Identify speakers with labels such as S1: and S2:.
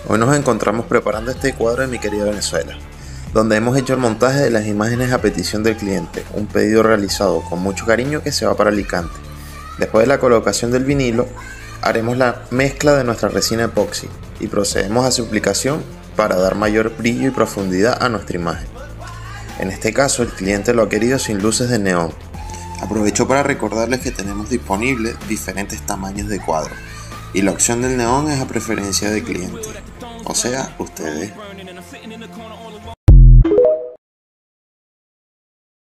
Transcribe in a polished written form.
S1: Hoy nos encontramos preparando este cuadro de mi querida Venezuela, donde hemos hecho el montaje de las imágenes a petición del cliente, un pedido realizado con mucho cariño que se va para Alicante. Después de la colocación del vinilo, haremos la mezcla de nuestra resina epoxi y procedemos a su aplicación para dar mayor brillo y profundidad a nuestra imagen. En este caso, el cliente lo ha querido sin luces de neón. Aprovecho para recordarles que tenemos disponibles diferentes tamaños de cuadro y la opción del neón es a preferencia del cliente, o sea, ustedes.